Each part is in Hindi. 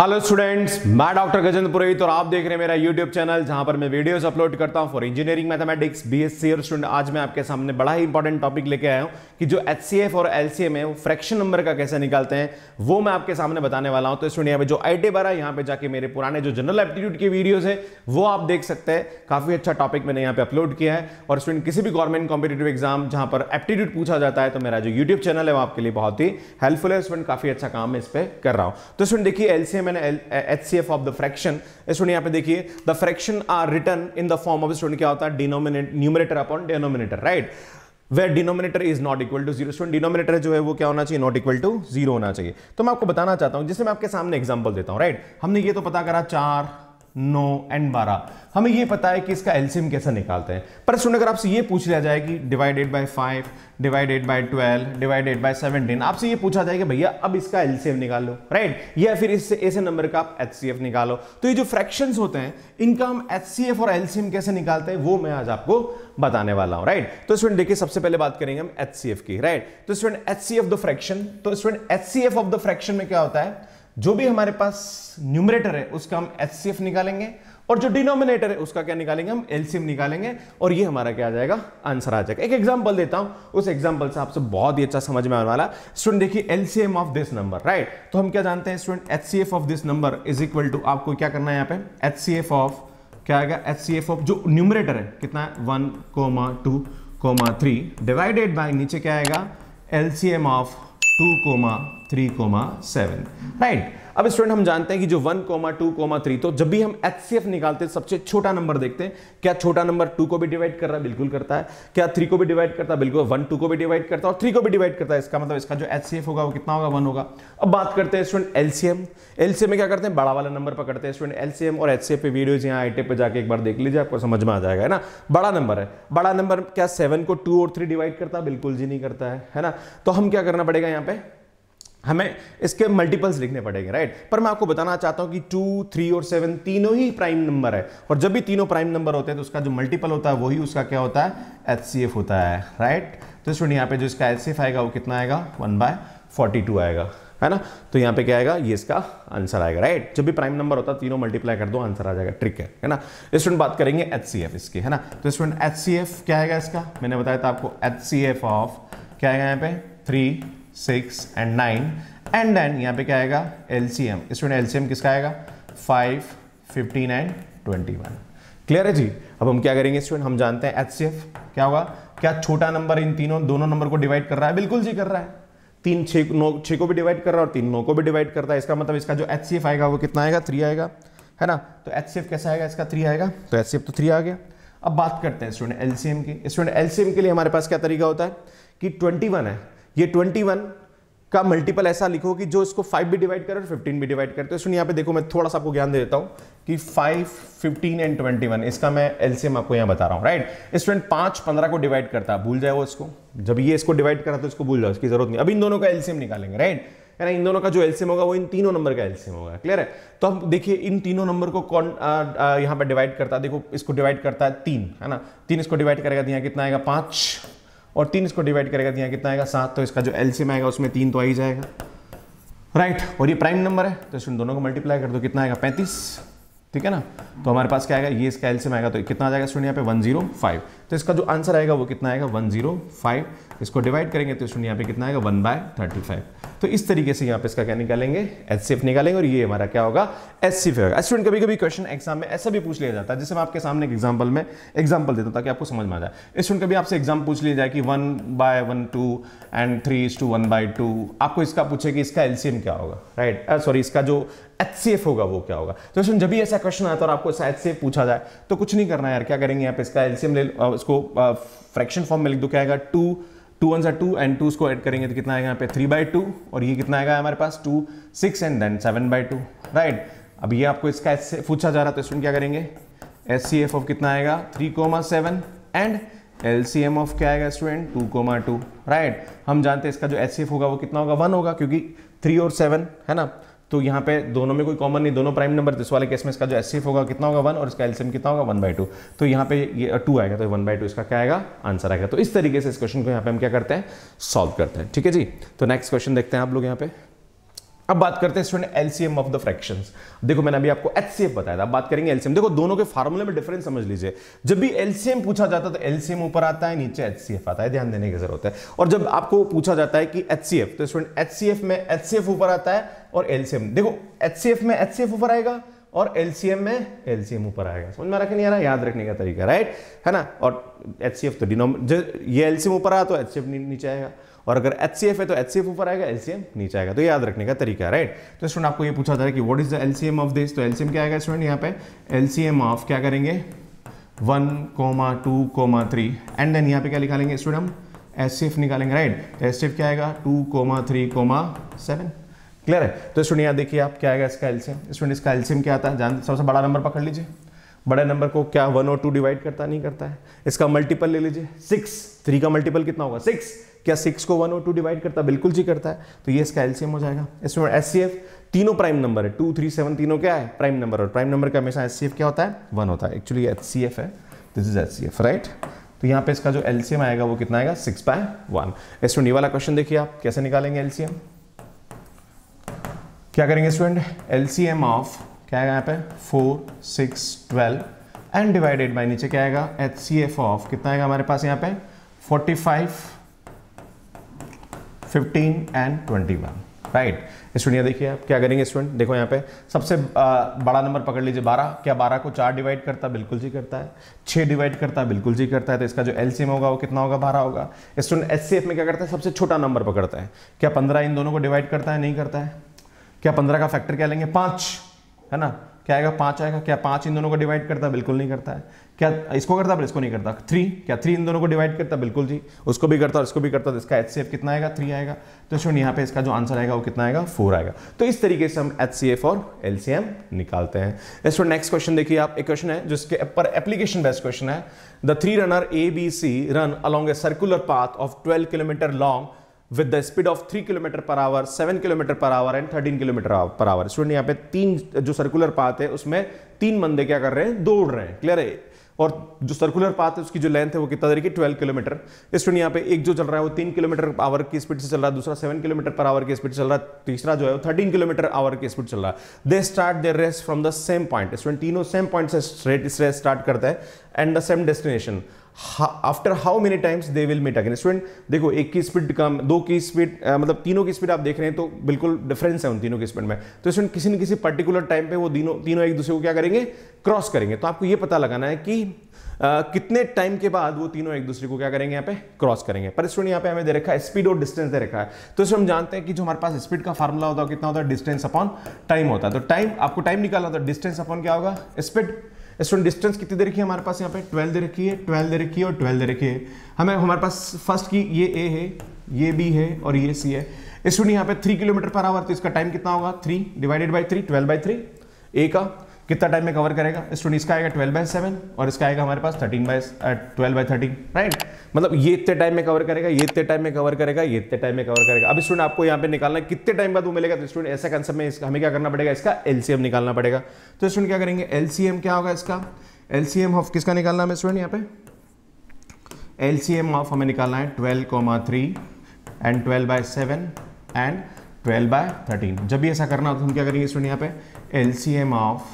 हेलो स्टूडेंट्स, मैं डॉक्टर गजेंद्र पुरोहित और आप देख रहे हैं मेरा यूट्यूब चैनल जहां पर मैं वीडियोस अपलोड करता हूं फॉर इंजीनियरिंग मैथमेटिक्स बीएससी। और स्टूडेंट आज मैं आपके सामने बड़ा ही इंपॉर्टेंट टॉपिक लेके आया हूं कि जो एचसीएफ और एलसीएम है वो फ्रैक्शन नंबर का कैसे निकालते हैं वो मैं आपके सामने बताने वाला हूं। तो स्टूडेंट यहाँ पे जो आईटी बार है यहाँ पे जाके मेरे पुराने जो जनरल एप्टीट्यूड की वीडियोज है वो आप देख सकते हैं। काफी अच्छा टॉपिक मैंने यहाँ पे अपलोड किया है। और स्टूडेंट किसी भी गवर्नमेंट कॉम्पिटेटिव एग्जाम जहां पर एप्टीट्यूड पूछा जाता है तो मेरा जो यूट्यूब चैनल है वो आपके लिए बहुत ही हेल्पफुल है। स्टूडेंट काफी अच्छा काम मैं इस पे कर रहा हूं। तो स्टूडेंट देखिए LCM and HCF of the fraction, student यहाँ पे देखिए the fraction are written in the form of student क्या होता है numerator upon denominator, right, where denominator is not equal to 0। Student denominator जो है वो क्या होना चाहिए, नॉट इक्वल टू 0 होना चाहिए। तो मैं आपको बताना चाहता हूं, जैसे मैं आपके सामने एग्जांपल देता हूं, राइट। हमने ये तो पता करा 4, 9 एंड 12, हमें ये पता है कि इसका एलसीएम कैसे निकालते हैं। पर स्टूडेंट अगर आपसे ये पूछ लिया जाए कि divided by 5 divided by 12 divided by 17, आपसे ये पूछा जाए कि भैया अब इसका एलसीएम निकाल लो, राइट, या फिर इससे ऐसे नंबर का आप एचसीएफ निकालो। तो ये जो फ्रैक्शंस होते हैं इनका हम एचसीएफ और एलसीएम कैसे निकालते हैं वो मैं आज आपको बताने वाला हूं, राइट। तो स्टूडेंट देखिए सबसे पहले बात करेंगे हम एचसीएफ की, राइट। तो स्टूडेंट एचसीएफ द फ्रैक्शन, तो student HCF of the fraction में क्या होता है, जो भी हमारे पास न्यूमरेटर है उसका हम एचसीएफ निकालेंगे और जो डिनोमिनेटर है उसका क्या निकालेंगे, हम एलसीएम निकालेंगे और ये हमारा क्या आ जाएगा, आंसर आ जाएगा। एक एग्जांपल देता हूं, उस एग्जांपल से आपसे बहुत ही अच्छा समझ में आने वाला। स्टूडेंट देखिए LCM of this number, right. तो हम क्या जानते हैं student, HCF of this number is equal to, आपको क्या करना है यहाँ पे, एचसीएफ ऑफ क्या आएगा, एचसीएफ ऑफ जो न्यूमरेटर है कितना है 1, 2, 3 डिवाइडेड बाय नीचे क्या आएगा, एलसीएम ऑफ 2, 3, 7, राइट। अब स्टूडेंट हम जानते हैं कि जो 1, 2, 3, तो जब भी हम एचसीएफ निकालते हैं सबसे छोटा नंबर देखते हैं। क्या छोटा नंबर 2 को भी डिवाइड कर रहा है, बिल्कुल करता है। क्या 3 को भी डिवाइड करता है, बिल्कुल। 1 2 को भी डिवाइड करता है और 3 को भी डिवाइड करता है। इसका मतलब इसका जो एचसीएफ होगा वो कितना होगा, 1 होगा। अब बात करते हैं स्टूडेंट एलसीएम। एलसीएम में क्या करते हैं, बड़ा वाला नंबर पकड़ते हैं। स्टूडेंट एलसीएम और एचसीएफ पे वीडियोज यहाँ आईटी पे जाके एक बार देख लीजिए, आपको समझ में आ जाएगा, है ना। बड़ा नंबर है, बड़ा नंबर क्या 7 को 2 और 3 डिवाइड करता है, बिल्कुल जी नहीं करता है ना। तो हम क्या करना पड़ेगा, यहाँ पे हमें इसके मल्टीपल्स लिखने पड़ेंगे, राइट। पर मैं आपको बताना चाहता हूं कि 2, 3 और 7 तीनों ही प्राइम नंबर है और जब भी तीनों प्राइम नंबर होते हैं तो उसका जो मल्टीपल होता है वही उसका क्या होता है, एचसीएफ होता है, राइट। तो स्टूडेंट यहाँ पे जो इसका एचसीएफ आएगा वो कितना आएगा, 1/42 आएगा, है ना। तो यहाँ पे क्या आएगा, ये इसका आंसर आएगा, राइट। जब भी प्राइम नंबर होता है तीनों मल्टीप्लाई कर दो, आंसर आ जाएगा। ट्रिक है ना। स्टूडेंट बात करेंगे एचसीएफ इसकी, है ना। तो स्टूडेंट एचसीएफ क्या आएगा इसका, मैंने बताया था आपको, एचसीएफ ऑफ क्या आएगा यहाँ पे 3, 6 एंड 9 एंड देन यहाँ पे क्या आएगा, एलसीएम। स्टूडेंट एलसीएम किसका आएगा, 5, 15 एंड 21। क्लियर है जी। अब हम क्या करेंगे स्टूडेंट, हम जानते हैं एचसीएफ क्या होगा, क्या छोटा नंबर इन दोनों नंबर को डिवाइड कर रहा है, बिल्कुल जी कर रहा है। 3 6 को भी डिवाइड कर रहा है और 3 9 को भी डिवाइड करता है। इसका मतलब इसका जो एचसीएफ आएगा वो कितना आएगा, 3 आएगा, है ना। तो एचसीएफ कैसा आएगा, इसका 3 आएगा। तो एचसीएफ तो 3 आ गया। अब बात करते हैं स्टूडेंट एलसीएम की। स्टूडेंट एलसीएम के लिए हमारे पास क्या तरीका होता है कि 21 है, ये 21 का मल्टीपल ऐसा लिखो कि जो इसको 5 भी डिवाइड करे और 15 भी डिवाइड करे। तो सुनिए यहाँ पे देखो, मैं थोड़ा सा आपको ज्ञान दे देता हूँ कि 5, 15 एंड 21 इसका मैं एलसीएम आपको यहाँ बता रहा हूँ, राइट। स्टूडेंट 5 15 को डिवाइड करता है, भूल जाए वो इसको, जब ये इसको डिवाइड करा तो इसको भूल जाओ, इसकी जरूरत नहीं। अब इन दोनों का एलसीएम निकालेंगे, राइट, है ना। इन दोनों का जो एलसीएम होगा वो इन तीनों नंबर का एलसीएम होगा। क्लियर है। तो हम देखिए इन तीनों नंबर को कौन यहाँ पे डिवाइड करता है, देखो इसको डिवाइड करता है 3, है ना। 3 इसको डिवाइड करेगा तो यहाँ कितना आएगा, 5, और 3 इसको डिवाइड करेगा तो यहाँ कितना आएगा, 7। तो इसका जो एलसीएम आएगा उसमें 3 तो आ ही जाएगा, राइट। और ये प्राइम नंबर है तो इसमें दोनों को मल्टीप्लाई कर दो, कितना आएगा, 35, ठीक है ना। तो हमारे पास क्या आएगा, ये इसका एलसीएम आएगा तो कितना आ जाएगा स्टूडेंट यहाँ पे 105। तो इसका जो आंसर आएगा वो कितना आएगा, 105। इसको डिवाइड करेंगे तो स्टूडेंट यहाँ पे कितना आएगा, 1/35। तो इस तरीके से यहाँ पे इसका क्या निकालेंगे, एचसीएफ निकालेंगे और ये हमारा क्या होगा, एचसीएफ होगा। स्टूडेंट कभी कभी क्वेश्चन एग्जाम में ऐसा भी पूछ लिया जाता है, जैसे मैं आपके सामने एक एग्जाम्पल देता हूँ ताकि आपको समझ में आ जाए। स्टूडेंट कभी आपसे एग्जाम पूछ लिया जाए कि 1/12 एंड 3:1/2, आपको इसका पूछे कि इसका एलसीएम क्या होगा, राइट, सॉरी इसका जो एचसीएफ होगा वो क्या होगा। तो स्टूडेंट जब भी ऐसा क्वेश्चन आता है और आपको ऐसा एचसीएफ पूछा जाए तो कुछ नहीं करना है यार, क्या करेंगे यहाँ पे इसका एलसीएम ले, इसको फ्रैक्शन फॉर्म में लिख दो। क्या आएगा, 2 1s 2 एंड 2 को ऐड करेंगे तो कितना आएगा यहाँ पे 3/2 और ये कितना आएगा हमारे पास 2, 6 एंड देन 7/2, राइट। अब ये आपको इसका एचसीएफ पूछा जा रहा है तो स्टूडेंट क्या करेंगे, एचसीएफ ऑफ कितना आएगा, 3, 7 एंड एलसीएम ऑफ क्या आएगा स्टूडेंट, 2, 2, राइट। हम जानते हैं इसका जो एचसीएफ होगा वो कितना होगा, 1 होगा, क्योंकि 3 और 7 है ना। तो यहाँ पे दोनों में कोई कॉमन नहीं, दोनों प्राइम नंबर। इस वाले केस में इसका जो एचसीएफ होगा कितना होगा, 1 और इसका एलसीएम कितना होगा, 1/2। तो यहाँ पे ये 2 आएगा तो 1/2 इसका क्या आएगा, आंसर आएगा। तो इस तरीके से इस क्वेश्चन को यहाँ पे हम क्या करते हैं, सॉल्व करते हैं। ठीक है जी। तो नेक्स्ट क्वेश्चन देखते हैं आप लोग यहाँ पे। अब बात करते हैं student LCM of the fractions. देखो मैंने अभी आपको एचसीएफ बताया था, अब बात करेंगे एलसीएम। देखो दोनों के फार्मूले में डिफरेंस समझ लीजिए। जब भी एलसीएम पूछा जाता है तो एलसीएम ऊपर आता है, नीचे एचसीएफ आता है, ध्यान देने की जरूरत है। और जब आपको पूछा जाता है कि एचसीएफ, तो स्टूडेंट एचसीएफ में एचसीएफ ऊपर आता है और एलसीएम, देखो एचसीएफ में एचसीएफ ऊपर आएगा और एलसीएम में एलसीएम ऊपर आएगा। समझ में आ रहा कि नहीं आ रहा? याद रखने का तरीका, राइट है ना। और एचसीएफ तो डिनोमिनेटर, ये एलसीएम ऊपर आया तो एचसीएफ नीचे आएगा, और अगर HCF है तो HCF ऊपर आएगा, LCM नीचे आएगा। तो याद रखने का तरीका है, राइट। तो स्टूडेंट आपको ये पूछा जा रहा है कि what is the LCM of this, तो LCM क्या आएगा स्टूडेंट यहाँ पे? LCM ऑफ क्या करेंगे 1, 2, 3 एंड देन यहाँ पे क्या निकालेंगे स्टूडेंट? हम HCF निकालेंगे, राइट। HCF क्या आएगा 2, 3, 7। क्लियर है? तो स्टूडेंट यहाँ देखिए आप क्या आएगा इसका LCM। स्टूडेंट इसका LCM क्या आता है? जान, सबसे बड़ा नंबर पकड़ लीजिए। बड़े नंबर को क्या 1 और 2 डिवाइड करता नहीं करता है। इसका मल्टीपल ले लीजिए 6, 3 का मल्टीपल कितना होगा 6। क्या 6 को 1 और 2 डिवाइड करता है? बिल्कुल जी करता है। तो ये इसका एलसीएम हो जाएगा। इसमें HCF तीनों प्राइम नंबर है, 2, 3, 7 तीनों क्या है? Prime number. और प्राइम नंबर का हमेशा HCF क्या होता है? 1 होता है। एक्चुअली HCF है, दिस इज HCF, राइट। तो यहाँ पे इसका जो एलसीएम आएगा वो कितना आएगा? 6/1। स्टूडेंट ये वाला क्वेश्चन देखिए आप कैसे निकालेंगे एलसीएम। क्या करेंगे स्टूडेंट? एलसीएम ऑफ क्या आएगा यहाँ पे 4, 6, 12 एंड डिवाइडेड बाय नीचे क्या आएगा? HCF ऑफ कितना आएगा हमारे पास यहाँ पे 45, 15 एंड 21, राइट। स्टूडेंट देखिए आप क्या करेंगे स्टूडेंट, देखो यहाँ पे सबसे बड़ा नंबर पकड़ लीजिए 12। क्या 12 को 4 डिवाइड करता है? बिल्कुल जी करता है। 6 डिवाइड करता है? बिल्कुल जी करता है। तो इसका जो एलसीएम होगा वो कितना होगा? 12 होगा। स्टूडेंट HCF में क्या करता है? सबसे छोटा नंबर पकड़ता है। क्या 15 इन दोनों को डिवाइड करता है? नहीं करता है। क्या 15 का फैक्टर क्या लेंगे? 5, है ना। क्या आएगा? 5 आएगा। क्या 5 इन दोनों को डिवाइड करता है? बिल्कुल नहीं करता है। क्या इसको करता है पर इसको नहीं करता? 3, क्या 3 इन दोनों को डिवाइड करता है? बिल्कुल जी, उसको भी करता है और इसको भी करता है। तो इसका HCF कितना आएगा? 3 आएगा। तो स्टूडेंट यहाँ पे इसका जो आंसर आएगा वो कितना आएगा? 4 आएगा। तो इस तरीके से हम HCF और LCM निकालते हैं। स्टूडेंट नेक्स्ट क्वेश्चन देखिए आप, एक क्वेश्चन है जिसके ऊपर एप्लीकेशन बेस्ड क्वेश्चन है। The 3 runner ABC run along a circular path of 12 kilometre long with the speed of 3 km per hour, 7 km per hour and 13 km per hour। Student यहाँ पे 3 जो सर्कुलर पाथ है उसमें 3 बंदे क्या कर रहे हैं? दौड़ रहे हैं। क्लियर है? और जो सर्कुलर पाथ है उसकी जो लेंथ है वो कितना तरीके 12 किलोमीटर। स्टूडेंट यहाँ पे एक जो चल रहा है वो 3 किलोमीटर आवर की स्पीड से चल रहा है, दूसरा 7 किलोमीटर पर आवर की स्पीड चल रहा है, तीसरा जो है वो 13 किलोमीटर आवर की स्पीड चल रहा है। They start their race from the same point. Student तीनों सेम पॉइंट से रेस स्टार्ट करता है and the same destination. After how many times they will meet again. Student देखो एक की स्पीड कम, 2 की स्पीड मतलब तीनों की स्पीड आप देख रहे हैं तो बिल्कुल डिफरेंस है उन तीनों की स्पीड में। तो स्टूडेंट किसी न किसी पर्टिकुलर टाइम पे वो तीनों एक दूसरे को क्या करेंगे? क्रॉस करेंगे। तो आपको ये पता लगाना है कि कितने टाइम के बाद वो तीनों एक दूसरे को क्या करेंगे? यहाँ पे क्रॉस करेंगे। पर स्टूडेंट यहाँ पे हमें दे रखा है स्पीड और डिस्टेंस दे रखा है। तो इसमें हम जानते हैं कि जो हमारे पास स्पीड का फार्मूला होता है कितना होता है? डिस्टेंस अपॉन टाइम होता है। तो टाइम आपको टाइम निकालना होता है, डिस्टेंस अपॉन क्या होगा? स्पीड। स्टूडेंट डिस्टेंस कितनी दे रखी है हमारे पास? यहाँ पे 12 दे रखी है, 12 दे रखी है और 12 दे रखी है। हमारे पास फर्स्ट की ये A है, ये B है और ये C है। स्टूडेंट यहाँ पे 3 किलोमीटर पर आवर, तो इसका टाइम कितना होगा? 3 डिवाइडेड बाई 3, 12/3। A का कितना टाइम में कवर करेगा? स्टूडेंट इसका आएगा 12/7 और इसका आएगा हमारे पास 12/13, राइट। मतलब ये इतने टाइम में कवर करेगा, ये इतने टाइम में कवर करेगा, ये इतने टाइम में कवर करेगा। अब स्टूडेंट आपको यहाँ पे निकालना है कितने टाइम बाद वो मिलेगा। तो स्टूडेंट ऐसा कंसेप्ट में हमें क्या करना पड़ेगा? इसका LCM निकालना पड़ेगा। तो स्टूडेंट क्या करेंगे? LCM क्या होगा इसका? LCM ऑफ किसका निकालना है स्टूडेंट? यहाँ पे LCM ऑफ हमें निकालना है 12,3 एंड 12/7 एंड 12/13। जब भी ऐसा करना हो तो हम क्या करेंगे स्टूडेंट? यहाँ पे LCM ऑफ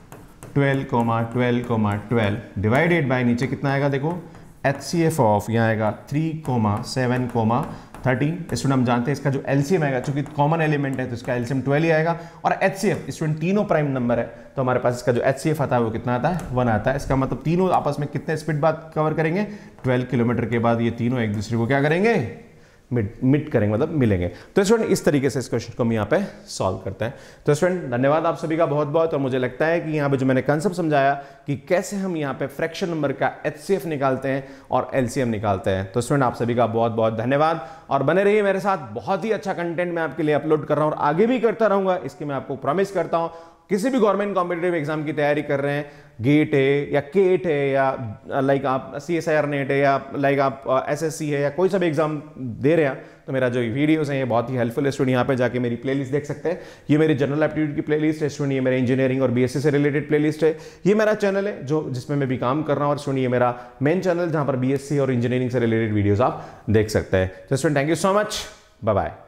12, डिवाइडेड बाय नीचे कितना आएगा? देखो HCF ऑफ यहाँ आएगा 3, 7, 13। स्टूडेंट हम जानते हैं इसका जो LCM आएगा, चूंकि कॉमन एलिमेंट है तो इसका LCM 12 ही आएगा। और HCF स्टूडेंट तीनों प्राइम नंबर है तो हमारे पास इसका जो HCF आता है वो कितना आता है? 1 आता है। इसका मतलब तीनों आपस में कितने स्पीड बाद कवर करेंगे? 12 किलोमीटर के बाद ये तीनों एक दूसरे को क्या करेंगे? मिट करेंगे, मतलब मिलेंगे। तो स्टूडेंट इस तरीके से इस क्वेश्चन को हम यहाँ पे सॉल्व करते हैं। तो स्टूडेंट धन्यवाद आप सभी का बहुत बहुत। और मुझे लगता है कि यहाँ पे जो मैंने कंसेप्ट समझाया कि कैसे हम यहाँ पे फ्रैक्शन नंबर का HCF निकालते हैं और LCM निकालते हैं। तो स्टूडेंट आप सभी का बहुत बहुत धन्यवाद और बने रहिए मेरे साथ। बहुत ही अच्छा कंटेंट मैं आपके लिए अपलोड कर रहा हूँ और आगे भी करता रहूंगा, इसकी मैं आपको प्रॉमिस करता हूँ। किसी भी गवर्नमेंट कॉम्पिटिटिव एग्जाम की तैयारी कर रहे हैं, गेट है या केट है या लाइक आप CSIR नेट है या लाइक आप SSC है या कोई सा भी एग्जाम दे रहे हैं, तो मेरा जो वीडियोस हैं ये बहुत ही हेल्पफुल है। स्टूडेंट यहाँ पे जाके मेरी प्लेलिस्ट देख सकते हैं। ये मेरी जनरल एप्टीट्यूड की प्लेलिस्ट है स्टूडेंट, ये मेरे इंजीनियरिंग और BSc से रिलेटेड प्लेलिस्ट है। ये मेरा चैनल है जो जिसमें मैं भी काम कर रहा हूँ और स्टूडेंट ये मेरा मेन चैनल जहाँ पर BSc और इंजीनियरिंग से रिलेटेड वीडियोज आप देख सकते हैं। तो student thank you so much, bye bye.